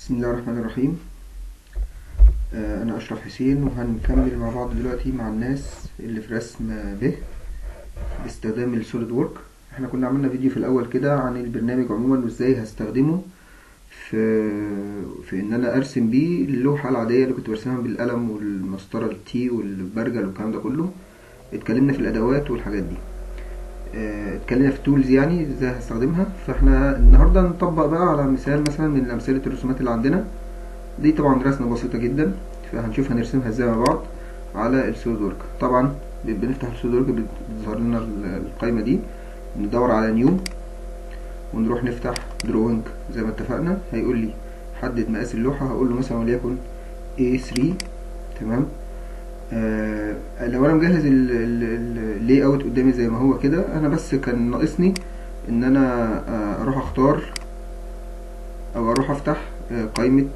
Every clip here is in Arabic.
بسم الله الرحمن الرحيم. أنا أشرف حسين، وهنكمل مع بعض دلوقتي مع الناس اللي في رسم ب باستخدام السوليد وورك. احنا كنا عملنا فيديو في الأول كده عن البرنامج عموما وازاي هستخدمه في إن أنا أرسم بيه اللوحة العادية اللي كنت برسمها بالقلم والمسطرة التي والبرجل والكلام ده كله. اتكلمنا في الأدوات والحاجات دي، اتكلمنا في التولز يعني ازاي هستخدمها. فاحنا النهارده نطبق بقى على مثال مثلا من امثله الرسومات اللي عندنا دي. طبعا رسمه بسيطه جدا، فهنشوف هنرسمها ازاي مع بعض على السوليد وورك. طبعا بنفتح السوليد وورك بتظهر لنا القائمه دي، ندور على نيو ونروح نفتح دروينج زي ما اتفقنا. هيقول لي حدد مقاس اللوحه، هقول له مثلا وليكن A3. تمام. لو انا مجهز اللاي اوت قدامي زي ما هو كده، انا بس كان ناقصني ان انا اروح اختار او اروح افتح قائمة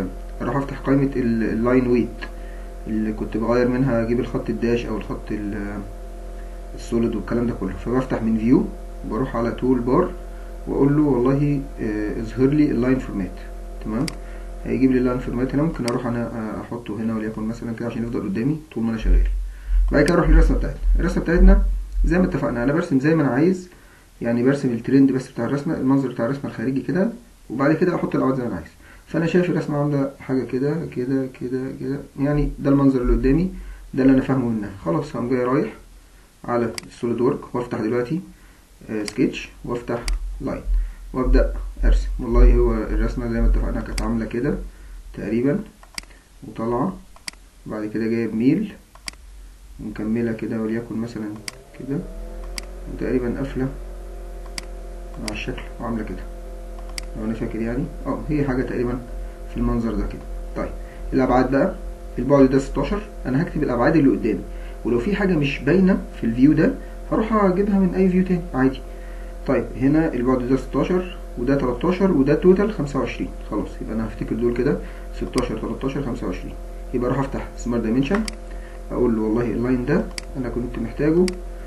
اللاين ويت اللي كنت بغير منها، اجيب الخط الداش او الخط السوليد والكلام ده كله. فبفتح من فيو وبروح على تول بار واقول له والله اظهر لي اللاين فورمات. تمام. هيجيب لي اللاين فورمات هنا. ممكن اروح انا احطه هنا وليكن مثلا كده عشان يفضل قدامي طول ما انا شغال. بعد كده اروح للرسمه بتاعتنا. الرسمه بتاعتنا زي ما اتفقنا انا برسم زي ما انا عايز، يعني برسم الترند بس بتاع الرسمه، المنظر بتاع الرسمه الخارجي كده، وبعد كده احط الابعاد زي ما انا عايز. فانا شايف الرسمه عامله حاجه كده كده كده كده، يعني ده المنظر اللي قدامي، ده اللي انا فاهمه منها. خلاص هقوم جاي رايح على السوليد وورك وافتح دلوقتي سكتش وافتح لاين وابدا ارسم. والله هو الرسمه زي ما اتفقنا كانت عامله كده تقريبا وطالعه، وبعد كده جايب ميل ومكمله كده وليكن مثلا كده، وتقريبا قافله مع الشكل وعامله كده لو انا فاكر يعني. هي حاجه تقريبا في المنظر ده كده. طيب الابعاد بقى، البعد ده 16، انا هكتب الابعاد اللي قدامي، ولو في حاجه مش باينه في الفيو ده هروح اجيبها من اي فيو تاني عادي. طيب هنا البعد ده 16 وده 13 وده توتال 25. خلاص يبقى انا هفتكر دول كده 16 13 25. يبقى اروح افتح سمارت دايمنشن اقول له والله اللاين ده انا كنت محتاجه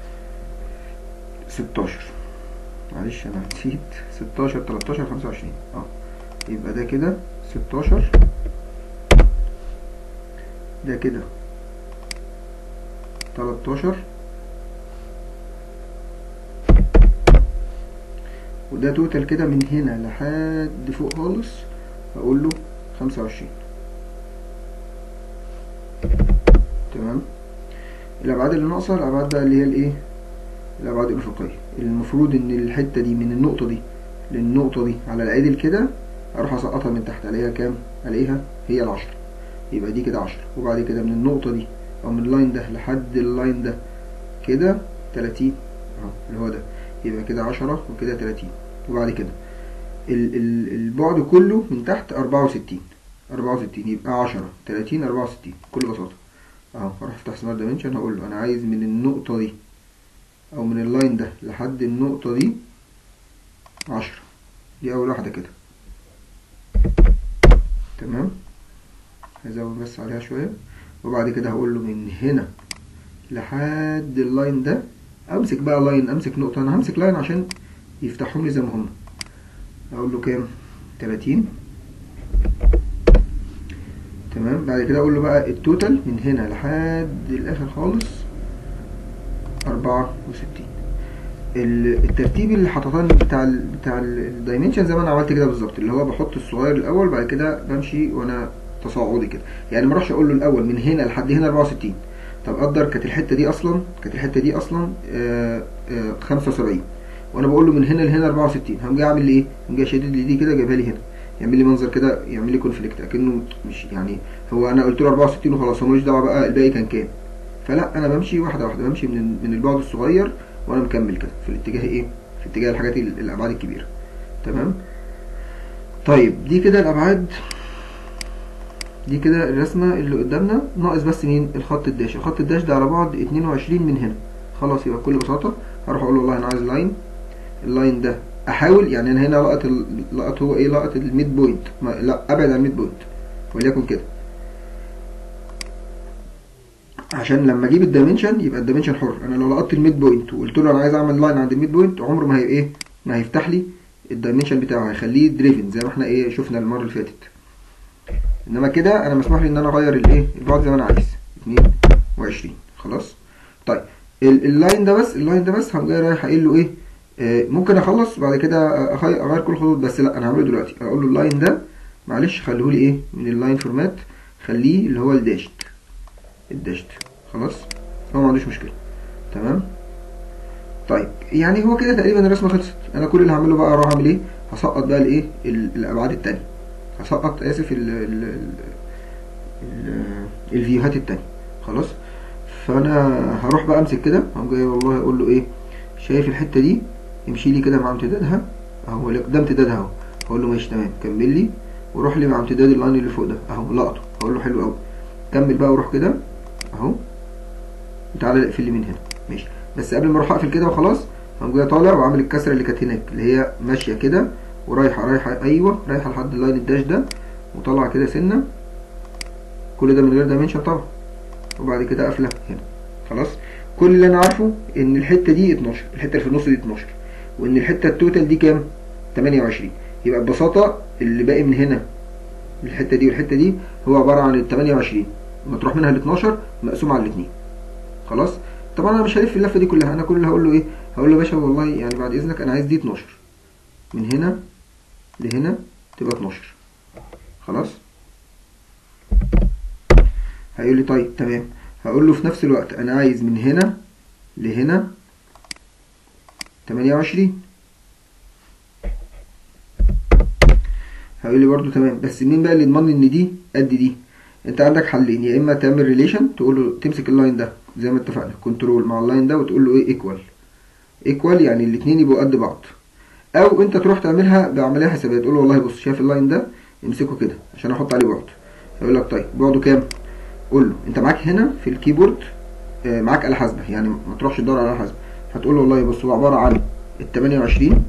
16، معلش انا نسيت 16 13 25. يبقى ده كده 16، ده كده 13، وده توتال كده من هنا لحد فوق خالص هقول له 25. تمام. الابعاد اللي ناقصه الابعاد بقى اللي هي الايه، الابعاد الافقيه. المفروض ان الحته دي من النقطه دي للنقطه دي على العدل كده اروح اسقطها من تحت، الاقيها كام؟ الاقيها هي ال10. يبقى دي كده 10، وبعد كده من النقطه دي او من اللاين ده لحد اللاين ده كده 30 اللي هو ده، يبقى كده 10 وكده 30. وبعد كده البعد كله من تحت 64 يبقى 10 30 64 بكل بساطه. هروح افتح سمارت دايمنشن هقول له انا عايز من النقطه دي او من اللاين ده لحد النقطه دي 10، دي اول واحده كده. تمام. هزود بس عليها شويه، وبعد كده هقول له من هنا لحد اللاين ده امسك بقى لاين، امسك نقطه، انا همسك لاين عشان يفتحهم لي زي ما هم. اقول له كام؟ 30. تمام. بعد كده اقول له بقى التوتال من هنا لحد الاخر خالص 64. الترتيب اللي حطيتها بتاع الدايمنشن زي ما انا عملت كده بالظبط، اللي هو بحط الصغير الاول بعد كده بمشي وانا تصاعدي كده، يعني ما اروحش اقول له الاول من هنا لحد هنا 64. طب قدر كانت الحته دي اصلا 75، وانا بقول له من هنا لهنا 64، هقوم جاي اعمل لي ايه؟ هقوم جاي شادد لي دي كده جايبها لي هنا، يعمل لي منظر كده، يعمل لي كونفليكت اكنه مش يعني هو انا قلت له 64 وخلاص، هو ملوش دعوه بقى الباقي كان كام. فلا، انا بمشي واحده واحده، بمشي من البعد الصغير وانا مكمل كده في الاتجاه ايه؟ في اتجاه الحاجات الابعاد الكبيره. تمام. طيب دي كده الابعاد، دي كده الرسمه اللي قدامنا. ناقص بس مين؟ الخط الداش. الخط الداش ده على بعد 22 من هنا. خلاص يبقى بكل بساطه هروح اقول له والله انا عايز لاين، اللاين ده احاول يعني انا هنا لقط هو ايه؟ لقط الميد بوينت، لا ابعد عن الميد بوينت وليكن كده، عشان لما اجيب الدايمنشن يبقى الدايمنشن حر. انا لو لقطت الميد بوينت وقلت له انا عايز اعمل لاين عند الميد بوينت، عمره ما هيفتح لي الدايمنشن بتاعه، هيخليه دريفن زي ما احنا شفنا المره اللي فاتت. انما كده انا مسموح لي ان انا اغير الايه البعد زي ما انا عايز 22. خلاص. طيب اللاين ده بس، هقوم جاي رايح قايل له ايه، ممكن اخلص بعد كده اغير كل الخطوط، بس لا انا هعمله دلوقتي. اقول له اللاين ده معلش خليه لي ايه من اللاين فورمات، خليه اللي هو الداشت. خلاص، هو ما عندوش مشكله. تمام. طيب يعني هو كده تقريبا الرسمه خلصت. انا كل اللي هعمله بقى اروح اعمل ايه، هسقط بقى الايه الابعاد التانية، هسقط اسف الفيوهات التانية. خلاص. فانا هروح بقى امسك كده، هقوم جاي والله اقول له ايه، شايف الحته دي يمشي لي كده مع امتدادها اهو، ده امتدادها اهو. هقول له ماشي تمام، كمل لي وروح لي مع امتداد اللاين اللي فوق ده اهو، لقطه. هقول له حلو قوي، كمل بقى وروح كده اهو، تعالى اقفل لي من هنا. ماشي، بس قبل ما اروح اقفل كده وخلاص، هقوم جاي طالع وعامل الكسره اللي كانت هناك، اللي هي ماشيه كده ورايحه ايوه، رايحه لحد اللاين الداش ده وطالعه كده سنه، كل ده من غير دايمنشن طبعا، وبعد كده قافله هنا. خلاص. كل اللي انا عارفه ان الحته دي 12، الحته اللي في النص دي 12، وان الحته التوتال دي كام 28. يبقى ببساطه اللي باقي من هنا الحته دي والحته دي هو عباره عن ال 28 مطروح منها ال 12 مقسوم على الاثنين. خلاص. طبعا انا مش هلف اللفه دي كلها، انا كل اللي هقول له ايه، هقول له يا باشا والله يعني بعد اذنك انا عايز دي 12 من هنا لهنا تبقى 12. خلاص. هيقول لي طيب تمام، هقول له في نفس الوقت انا عايز من هنا لهنا 28. هيقول لي برضو تمام، بس مين بقى اللي يضمن لي ان دي قد دي؟ انت عندك حلين، يا اما تعمل ريليشن تقول له تمسك اللاين ده زي ما اتفقنا كنترول مع اللاين ده وتقول له ايه ايكوال يعني الاثنين يبقوا قد بعض، او انت تروح تعملها بعمليه حسابيه تقول له والله بص شايف اللاين ده امسكه كده عشان احط عليه بعد. هيقول لك طيب بعده كام؟ قول له انت معاك هنا في الكيبورد معاك آلة حاسبة، يعني ما تروحش تدور على آلة حاسبة، هتقول له والله بص هو عبارة عن ال 28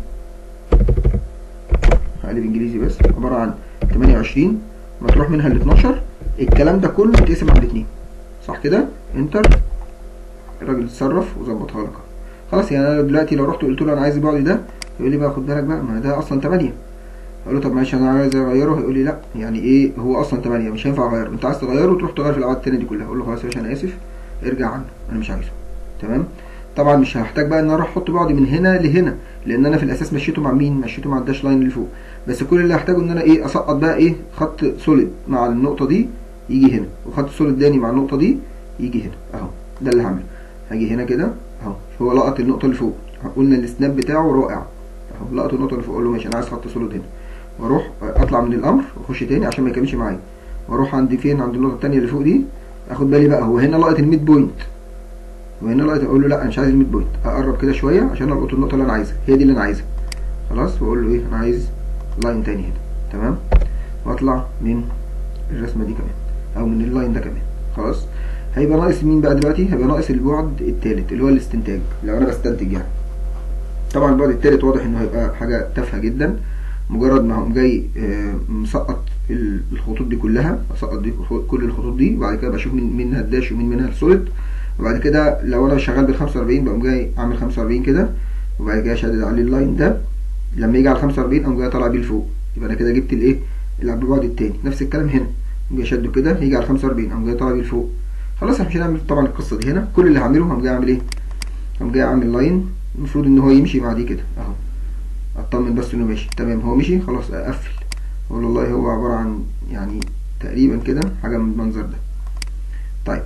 هقلب انجليزي بس، عبارة عن 28 مطروح منها ال 12، الكلام ده كله يتقسم على الاثنين. صح كده؟ انتر، الراجل اتصرف وظبطها لك. خلاص. يعني انا دلوقتي لو رحت وقلت له انا عايز البعد ده، يقول لي بقى خد بالك بقى ما ده اصلا 8. اقول له طب معلش انا عايز اغيره، هيقول لي لا يعني ايه هو اصلا 8 مش هينفع اغيره، انت عايز تغيره وتروح تغير في الابعاد التانية دي كلها. اقول له خلاص يا باشا انا اسف ارجع عنه انا مش عايزه. تمام. طبعا مش هحتاج بقى ان انا اروح احط بعدي من هنا لهنا، لان انا في الاساس مشيته مع مين؟ مشيته مع الداش لاين اللي فوق، بس كل اللي هحتاجه ان انا ايه اسقط بقى ايه خط سوليد مع النقطه دي يجي هنا، وخط سوليد تاني مع النقطه دي يجي هنا اهو. ده اللي هعمله. هاجي هنا كده اهو، هو لقط النقطه اللي فوق، قلنا السناب بتاعه رائع اهو، لقط النقطه اللي فوق. اقول له ماشي انا عايز خط سوليد هنا، واروح اطلع من الامر واخش تاني عشان ما يكملش معايا، واروح عند فين؟ عند النقطه التانيه اللي فوق دي، اخد بالي بقى هو هنا لقط الميد بوينت، وهنا لقط، اقول له لا انا مش عايز الميد بوينت، اقرب كده شويه عشان القط النقطه اللي انا عايزها، هي دي اللي انا عايزها. خلاص. واقول له ايه انا عايز لاين تاني هنا. تمام. واطلع من الرسمه دي كمان او من اللاين ده كمان. خلاص. هيبقى ناقص مين بقى دلوقتي؟ هيبقى ناقص البعد التالت اللي هو الاستنتاج، لو انا بستنتج يعني. طبعا البعد التالت واضح انه هيبقى حاجه تافهه جدا، مجرد ما هقوم جاي مسقط الخطوط دي كلها، اسقط دي كل الخطوط دي، وبعد كده بشوف مين منها الداش ومين منها السوليد، وبعد كده لو انا شغال بال 45 بقوم جاي اعمل 45 كده، وبعد كده اشدد عليه اللاين ده، لما يجي على 45 اقوم جاي طالع بيه لفوق، يبقى انا كده جبت الايه البعد التاني. نفس الكلام هنا، اقوم جاي شده كده يجي على 45 اقوم جاي طالع بيه لفوق. خلاص احنا مش هنعمل طبعا القصه دي هنا، كل اللي هعمله هقوم جاي اعمل ايه، هقوم جاي اعمل لاين المفروض ان هو يمشي مع دي كده اهو، اطمن بس انه ماشي تمام. هو مشي خلاص، اقفل اقول والله هو عباره عن يعني تقريبا كده حاجه من المنظر ده. طيب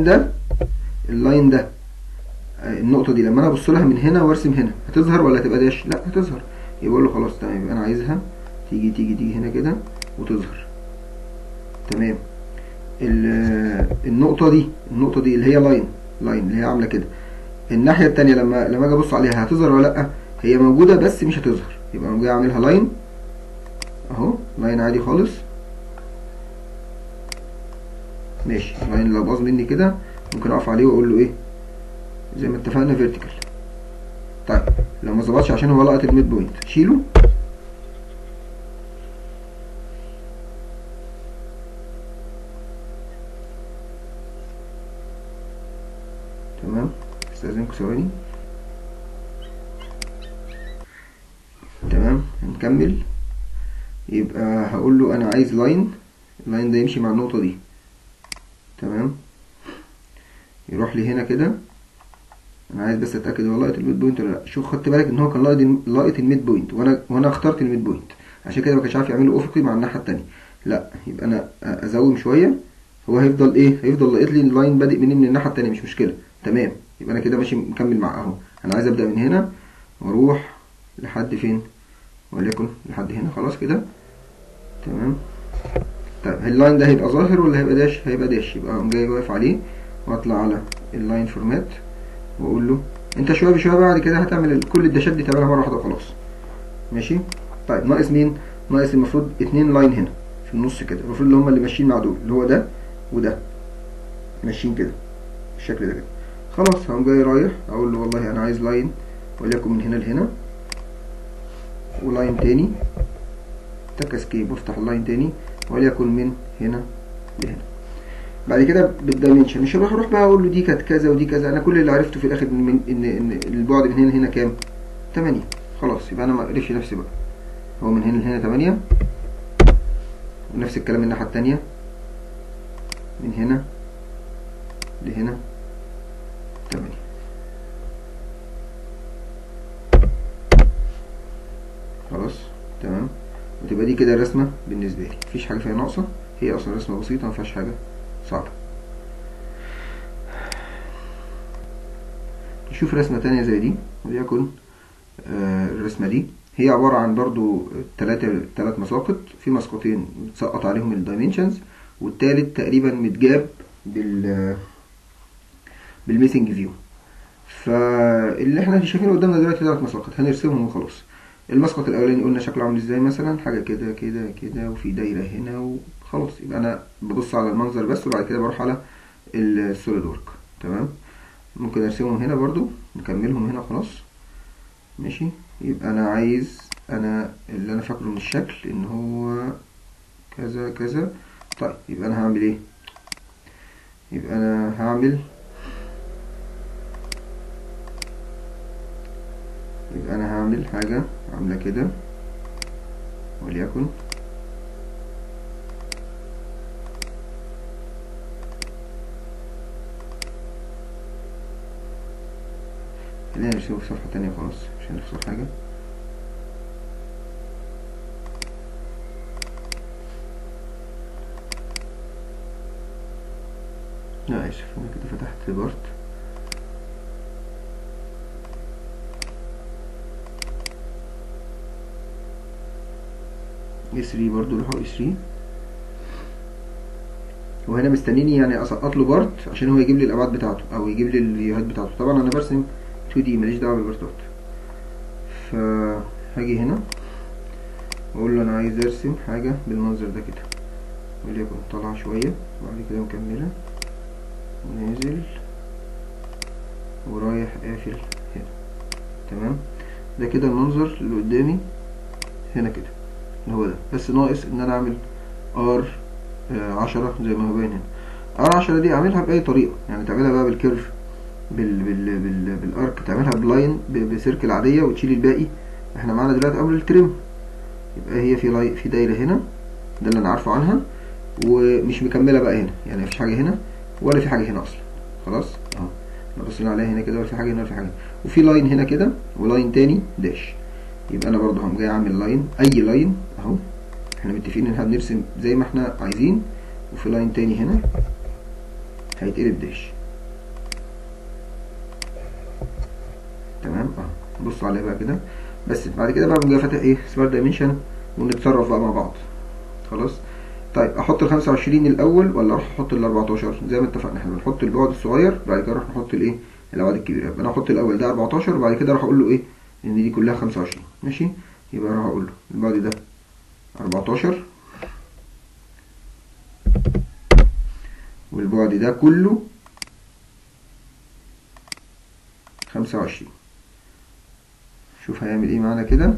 اللاين ده النقطه دي لما انا ابص لها من هنا وارسم هنا هتظهر ولا هتبقى داش؟ لا هتظهر. يبقى اقول له خلاص تمام، يبقى انا عايزها تيجي هنا كده وتظهر. تمام. النقطه دي اللي هي لاين اللي هي عامله كده، الناحيه التانيه لما اجي ابص عليها هتظهر ولا لا؟ هي موجوده بس مش هتظهر. يبقى انا جاي اعملها لاين اهو، لاين عادي خالص. ماشي. لاين لو باظ مني كده ممكن اقف عليه واقول له ايه زي ما اتفقنا فيرتيكال. طيب لو ما ظبطش عشان هو لقط الميد بوينت شيله. تمام. استاذنكم ثواني. تمام. هنكمل. يبقى هقول له انا عايز لاين اللاين ده يمشي مع النقطة دي، تمام. يروح لي هنا كده، انا عايز بس اتاكد هو لاقط الميد بوينت ولا لا. شوف خدت بالك ان هو كان لاقط الميد بوينت، وانا اخترت الميد بوينت، عشان كده ما كانش عارف يعمله افقي مع الناحيه التانية. لا، يبقى انا ازوم شويه، هو هيفضل ايه، هيفضل لاقط لي اللاين بادئ مني من الناحيه التانية، مش مشكله، تمام. يبقى انا كده ماشي مكمل مع اهو. انا عايز ابدا من هنا واروح لحد فين، وليكن لحد هنا، خلاص كده تمام. طيب اللاين ده هيبقى ظاهر ولا هيبقى داش؟ هيبقى داش، يبقى اقوم جاي واقف عليه واطلع على اللاين فورمات واقول له انت شويه بشويه بعد كده هتعمل كل الداشات دي تعملها مره واحده وخلاص، ماشي. طيب ناقص مين؟ ناقص المفروض 2 لاين هنا في النص كده، المفروض اللي هما اللي ماشيين مع دول، اللي هو ده وده ماشيين كده بالشكل ده كده. خلاص هقوم جاي رايح اقول له والله انا عايز لاين وليكن من هنا لهنا، ولاين تاني تك اسكيب وافتح اللاين تاني وليكن من هنا لهنا. بعد كده بالدايمنشن مش هروح بقى اقول له دي كانت كذا ودي كذا، انا كل اللي عرفته في الاخر ان البعد من هنا لهنا كام؟ 8. خلاص يبقى انا ما اقرفش نفسي بقى، هو من هنا لهنا 8، ونفس الكلام من الناحيه التانية من هنا لهنا 8. خلاص تمام. وتبقى دي كده الرسمه بالنسبه لي، مفيش حاجه فيها ناقصه، هي اصلا رسمه بسيطه مفيهاش حاجه صعبه. نشوف رسمه تانية زي دي، وليكن الرسمه دي هي عباره عن برضو تلات مساقط، في مسقطين متسقط عليهم الدايمنشنز، والتالت تقريبا متجاب بالميسنج فيو. فاللي احنا شايفينه قدامنا دلوقتي 3 مساقط هنرسمهم وخلاص. المسقط الاولاني قلنا شكله عامل ازاي، مثلا حاجه كده كده كده وفي دايره هنا وخلاص. يبقى انا ببص على المنظر بس، وبعد كده بروح على السوليد ورك، تمام. ممكن ارسمهم هنا برضو، نكملهم هنا خلاص، ماشي. يبقى انا عايز اللي انا فاكره من الشكل ان هو كذا كذا. طيب يبقى انا هعمل ايه؟ يبقى انا هعمل حاجة عاملة كده، وليكن خلينا نرسمه في صفحة تانية خلاص عشان نخسر حاجة. لا اسف، انا كده فتحت بارت. E3 برضو روحوا E3، وهنا مستنيني يعني اسقط له بارت عشان هو يجيب لي الابعاد بتاعته او يجيب لي الفيوهات بتاعته. طبعا انا برسم 2D ماليش دعوه بالبارتات، فهاجي هنا واقول له انا عايز ارسم حاجه بالمنظر ده كده، وليكن طالعه شويه وبعد كده مكمله ونازل ورايح قافل هنا، تمام. ده كده المنظر اللي قدامي هنا كده اللي هو ده، بس ناقص ان انا اعمل R10 زي ما هو باين هنا. R10 دي اعملها باي طريقه، يعني تعملها بقى بالكيرف بالارك، تعملها بلاين بسيركل عاديه وتشيل الباقي. احنا معانا دلوقتي امر الترم، يبقى هي في دايره هنا، ده اللي انا عارفه عنها، ومش مكمله بقى هنا، يعني مفيش حاجه هنا ولا في حاجه هنا اصلا. خلاص اهو احنا بصينا عليها هنا كده، ولا في حاجه هنا ولا في حاجه هنا، وفي لاين هنا كده ولاين تاني داش. يبقى انا برضه هقوم جاي اعمل لاين، اي لاين اهو، احنا متفقين ان احنا بنرسم زي ما احنا عايزين، وفي لاين تاني هنا هيتقلب داش، تمام. اهو بصوا عليها بقى كده. بس بعد كده بقى بنجي فاتح ايه سمارت دايمنشن ونتصرف بقى مع بعض. خلاص طيب احط ال 25 الاول ولا اروح احط ال 14؟ زي ما اتفقنا احنا بنحط البعد الصغير بعد كده نروح نحط الايه الابعاد الكبيره. يبقى انا احط الاول ده 14 وبعد كده اروح اقول له ايه ان دي كلها 25، ماشي. يبقى اروح اقول له البعد ده 14 والبعد ده كله 25. شوف هيعمل ايه معانا كده،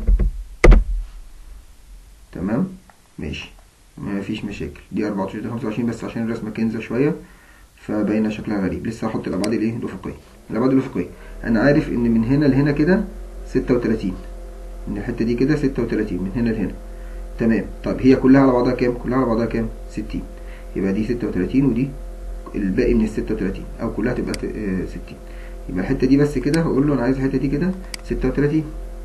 تمام ماشي، ما فيش مشاكل. دي 14 دي 25، بس عشان الرسمه كنزه شويه فباينه شكلها غريب. لسه هحط الابعاد الايه الافقيه. الابعاد الافقيه انا عارف ان من هنا لهنا كده 36، من الحته دي كده 36 من هنا لهنا، تمام. طب هي كلها على بعضها كام؟ كلها على بعضها كام؟ 60. يبقى دي 36 ودي الباقي من ال 36 او كلها تبقى 60. يبقى الحته دي بس كده هقول له انا عايز الحته دي كده 36.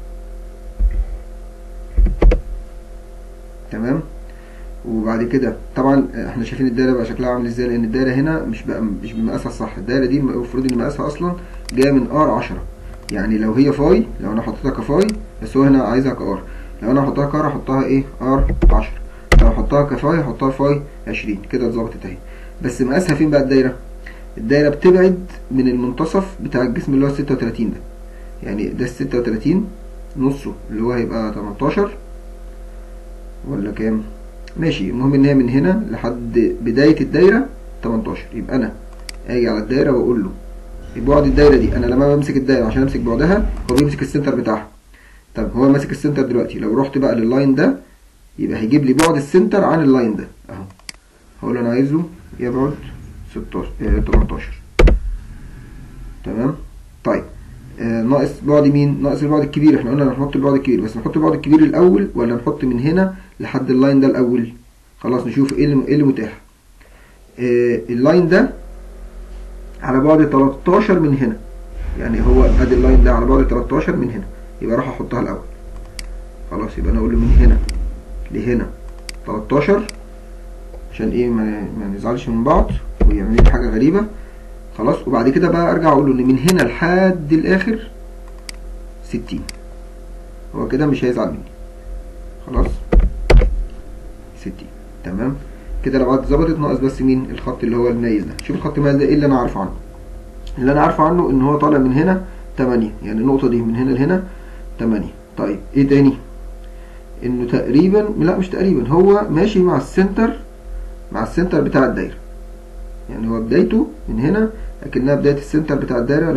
تمام. وبعد كده طبعا احنا شايفين الدايره بقى شكلها عامل ازاي، لان الدايره هنا مش بمقاسها الصح. الدايره دي المفروض ان مقاسها اصلا جايه من ار 10. يعني لو هي فاي، لو انا حطيتها كفاي، بس هو هنا عايزها كار، لو انا هحطها كار هحطها ايه ار 10، لو هحطها كفاي هحطها فاي 20. كده اتظبطت اهي. بس مقاسها فين بقى الدايره؟ الدايره بتبعد من المنتصف بتاع الجسم اللي هو 36 ده. يعني ده 36 نصه اللي هو هيبقى 18 ولا كام؟ ماشي. المهم ان هي من هنا لحد بداية الدايرة 18. يبقى انا اجي على الدايرة واقول له بعد الدايرة دي، انا لما بمسك الدايرة عشان امسك بعدها هو بيمسك السنتر بتاعها. طب هو ماسك السنتر دلوقتي، لو رحت بقى لللاين ده يبقى هيجيب لي بعد السنتر عن اللاين ده اهو. هقول له انا عايزه يبعد 18. تمام. طيب ناقص بعد مين؟ ناقص البعد الكبير. احنا قلنا نحط البعد الكبير، بس نحط البعد الكبير الاول ولا نحط من هنا لحد اللاين ده الاول؟ خلاص نشوف ايه اللي متاح. اللاين ده على بعد 13 من هنا، يعني هو ادي اللاين ده على بعد 13 من هنا، يبقى راح احطها الاول. خلاص يبقى انا اقول له من هنا لهنا 13 عشان ايه ما نزعلش من بعض ويعمل لي حاجه غريبه. خلاص. وبعد كده بقى ارجع اقول له ان من هنا لحد الاخر 60. هو كده مش هيزعل مني. خلاص 60. تمام كده. الابعاد اتظبطت. ناقص بس مين؟ الخط اللي هو المايل ده. شوف الخط المايل ده ايه اللي انا عارفه عنه. اللي انا عارفه عنه ان هو طالع من هنا 8، يعني النقطه دي من هنا لهنا 8. طيب ايه تاني؟ انه تقريبا، لا مش تقريبا، هو ماشي مع السنتر بتاع الدايره. يعني هو بدايته من هنا لكنها بدايه السنتر بتاع الدايره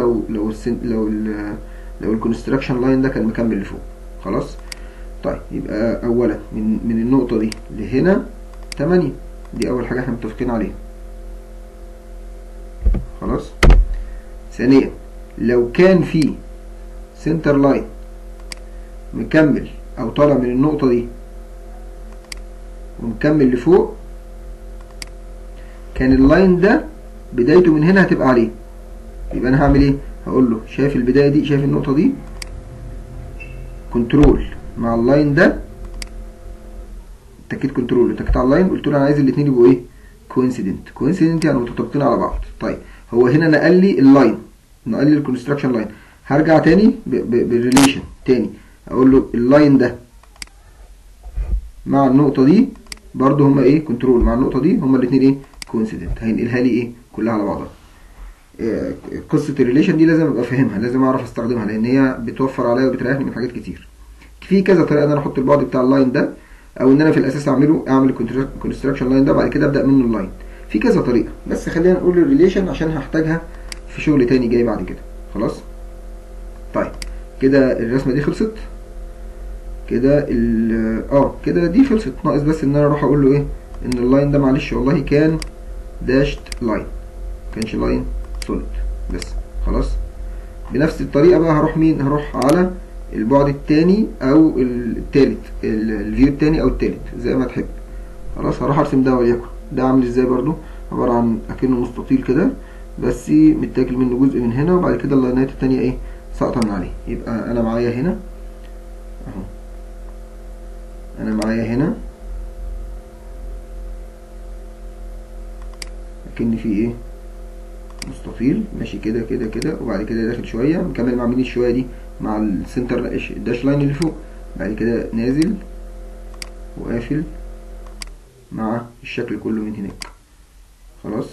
لو الكونستراكشن لاين ده كان مكمل لفوق. خلاص. طيب يبقى اولا من النقطه دي لهنا 8، دي اول حاجه احنا متفقين عليها. خلاص. ثانيا لو كان في سنتر لاين مكمل او طالع من النقطه دي ومكمل لفوق، كان اللاين ده بدايته من هنا هتبقى عليه. يبقى انا هعمل ايه؟ هقول له شايف البدايه دي، شايف النقطه دي، كنترول مع اللاين ده، اتكيت كنترول واتكيت على اللاين، قلت له انا عايز الاثنين يبقوا ايه؟ كوينسيدنت يعني متطابقين على بعض. طيب هو هنا نقل لي اللاين، نقل لي الكونستراكشن لاين. هرجع تاني بالريليشن تاني، اقول له اللاين ده مع النقطه دي برضو هما ايه؟ كنترول مع النقطه دي، هما الاثنين ايه؟ كوينسيدنت. هينقلها لي ايه؟ كلها على بعضها. قصه الريليشن دي لازم ابقى فاهمها، لازم اعرف استخدمها، لان هي بتوفر عليا وبتريحني من حاجات كتير. في كذا طريقه ان انا احط البعد بتاع اللاين ده، او ان انا في الاساس اعمل الكونستراكشن لاين ده بعد كده ابدا منه اللاين. في كذا طريقه، بس خلينا نقول الريليشن عشان هحتاجها في شغل تاني جاي بعد كده. خلاص. طيب كده الرسمه دي خلصت. كده كده دي خلصت. ناقص بس ان انا اروح اقول له ايه؟ ان اللاين ده معلش والله كان داشت لاين، كانش لاين سوليد بس. خلاص. بنفس الطريقه بقى هروح مين؟ هروح على البعد التاني او التالت، الفيو التاني او التالت زي ما تحب. خلاص. هروح ارسم ده وليكن ده عامل ازاي برضو؟ عباره عن اكنه مستطيل كده، بس متاكل منه جزء من هنا، وبعد كده اللاينات التانية ايه؟ ساقطه من عليه. يبقى انا معايا هنا اهو، انا معايا هنا اكن في ايه؟ مستطيل ماشي كده كده كده، وبعد كده داخل شويه مكمل مع مين الشويه دي؟ مع السنتر الداش لاين اللي فوق، بعد كده نازل وقافل مع الشكل كله من هناك. خلاص.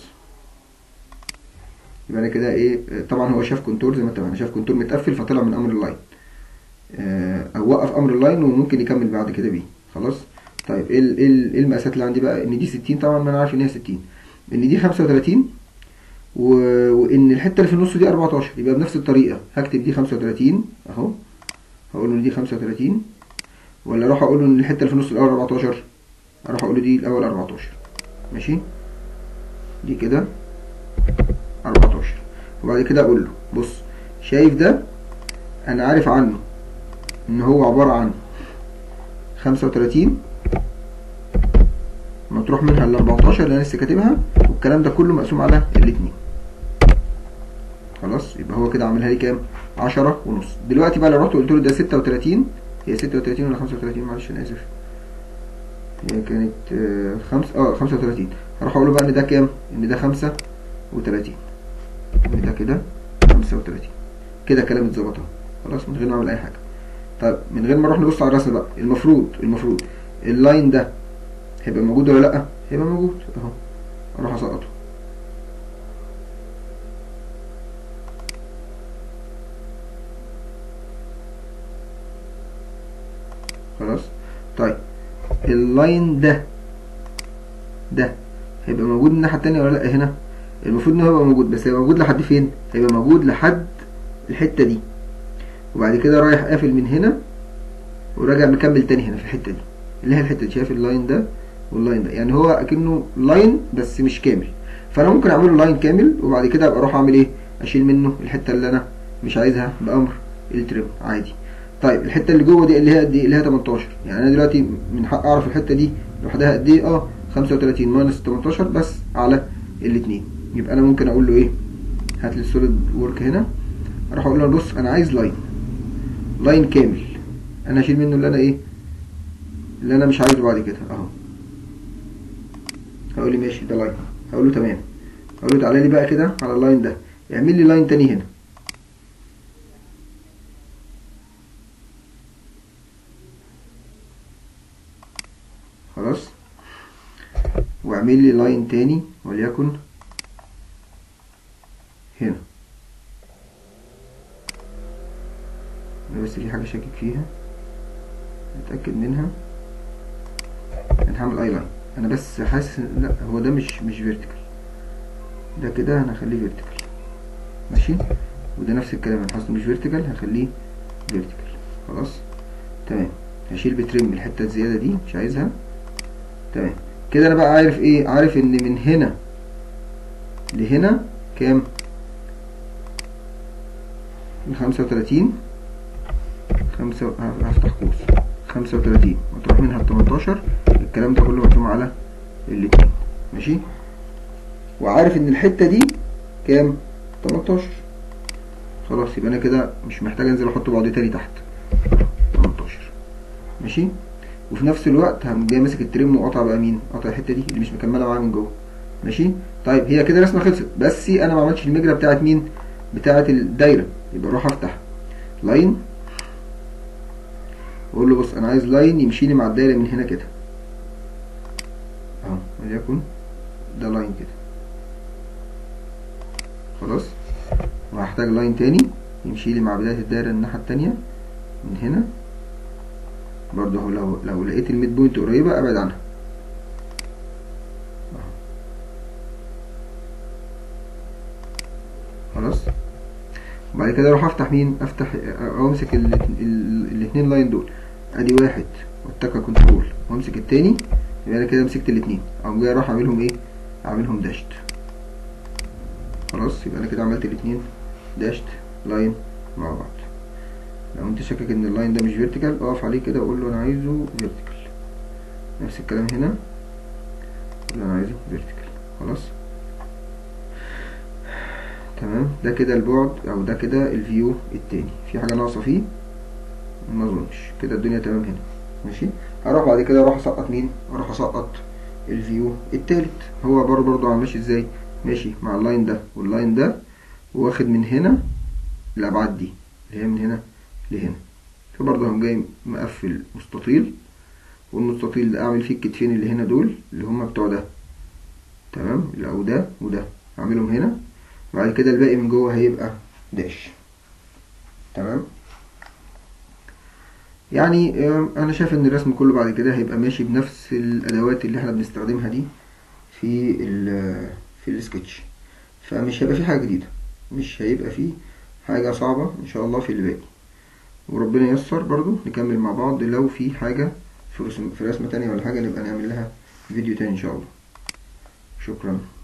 يبقى انا كده ايه؟ طبعا هو شاف كونتور زي ما اتفقنا، شاف كونتور متقفل فطلع من امر اللاين، او وقف امر اللاين وممكن يكمل بعد كده بيه. خلاص. طيب ايه المقاسات اللي عندي بقى؟ ان دي 60 طبعا، ما انا عارف ان هي 60، ان دي 35، وان الحته اللي في النص دي 14. يبقى بنفس الطريقه هكتب دي 35 اهو، هقول له دي 35، ولا اروح اقول له ان الحته اللي في النص الاول 14؟ اروح اقول له دي الاول 14. ماشي. دي كده 14. وبعد كده اقول له بص، شايف ده؟ انا عارف عنه ان هو عباره عن 35 مطروح منها ال 14 اللي انا لسه كاتبها، والكلام ده كله مقسوم على الاتنين. خلاص، يبقى هو كده عاملها لي كام؟ 10 ونص. دلوقتي بقى لو رحت قلت له ده 36، هي 36 ولا 35؟ معلش انا اسف، هي كانت 35. هروح اقول له بقى ان ده كام؟ ان ده 35، ان ده كده 35. كده كلام اتظبط اهو. خلاص، من غير ما اعمل اي حاجه. طيب من غير ما نروح نبص على الرسم بقى، المفروض اللاين ده هيبقى موجود ولا لا؟ هيبقى موجود اهو. اروح اسقطه. خلاص. طيب اللاين ده هيبقى موجود الناحيه التانيه ولا لا؟ هنا المفروض ان هو يبقى موجود، بس هيبقى موجود لحد فين؟ هيبقى موجود لحد الحته دي، وبعد كده رايح قافل من هنا وراجع مكمل تاني هنا في الحته دي، اللي هي الحته دي. شايف اللاين ده واللاين ده؟ يعني هو اكنه لاين بس مش كامل. فانا ممكن اعمله لاين كامل، وبعد كده ابقى اروح اعمل ايه؟ اشيل منه الحته اللي انا مش عايزها بامر الترم عادي. طيب الحته اللي جوه دي اللي هي قد ايه؟ اللي هي 18. يعني انا دلوقتي من حق اعرف الحته دي لوحدها قد ايه. 35 ماينس 18 بس على الاتنين. يبقى انا ممكن اقول له ايه؟ هات لي السوليد ورك هنا. اروح اقول له بص انا عايز لاين كامل، انا هشيل منه اللي انا ايه؟ اللي انا مش عايزه بعد كده اهو. هقول لي ماشي ده لاين، هقول له تمام. هقول له تعالى لي بقى كده على اللاين ده، اعمل لي لاين تاني هنا. خلاص، واعمل لي لاين تاني وليكن هنا. انا بس في حاجه شاكك فيها اتاكد منها. انا هعمل اي لاين، انا بس حاسس لا هو ده مش فيرتيكال، ده كده انا هخليه فيرتيكال ماشي، وده نفس الكلام انا حاسس مش فيرتيكال هخليه فيرتيكال. خلاص تمام. هشيل بترم الحته الزياده دي مش عايزها. تمام كده انا بقى عارف ايه؟ عارف ان من هنا لهنا كام؟ من 35 هفتح قوس 35 مطروح منها 18. الكلام ده كله مقسوم على الاتنين ماشي. وعارف ان الحته دي كام؟ 18. خلاص يبقى انا كده مش محتاج انزل احط بعض تاني تحت 18 ماشي. وفي نفس الوقت هقوم جاي ماسك الترم وقاطع بقى مين؟ قاطع الحته دي اللي مش مكمله معايا من جوه ماشي. طيب هي كده رسمه خلصت، بس انا ما عملتش المجرى بتاعت مين؟ بتاعت الدايره. يبقى اروح افتح لاين واقول له بص انا عايز لاين يمشي لي مع الدايره من هنا كده اهو، وليكن ده لاين كده. خلاص، وهحتاج لاين تاني يمشي لي مع بدايه الدايره الناحيه التانيه من هنا برضه. لو لقيت الميد بوينت قريبه ابعد عنها اهو. خلاص، وبعد كده اروح افتح مين؟ افتح او امسك الاتنين لاين دول، ادي واحد واتكه كنترول وامسك التاني، يبقى انا كده مسكت الاتنين. اقوم جاي اروح اعملهم ايه؟ اعملهم داشت. خلاص يبقى انا كده عملت الاتنين داشت لاين مع بعض. لو انت شاكك ان اللاين ده مش فيرتيكال اقف عليه كده وقول له انا عايزه فيرتيكال. نفس الكلام هنا، قول له انا عايزه فيرتيكال. خلاص تمام. ده كده البعد او ده كده الفيو التاني. في حاجه ناقصه فيه؟ ما اظنش. كده الدنيا تمام هنا ماشي. هروح بعد كده اروح اسقط مين؟ اروح اسقط الفيو التالت. هو برضه ماشي ازاي؟ ماشي مع اللاين ده واللاين ده، واخد من هنا الابعاد دي اللي هي من هنا لهنا. فبرضه هقوم جاي مقفل مستطيل، والمستطيل ده اعمل فيه الكتفين اللي هنا دول اللي هما بتوع ده تمام، او ده وده اعملهم هنا. بعد كده الباقي من جوه هيبقى داش. تمام. يعني انا شايف ان الرسم كله بعد كده هيبقى ماشي بنفس الادوات اللي احنا بنستخدمها دي في السكتش، فمش هيبقى فيه حاجه جديده، مش هيبقى فيه حاجه صعبه ان شاء الله في اللي باقي. وربنا ييسر برضو نكمل مع بعض. لو في حاجه في رسمه تانية ولا حاجه نبقى نعمل لها فيديو تاني ان شاء الله. شكرا.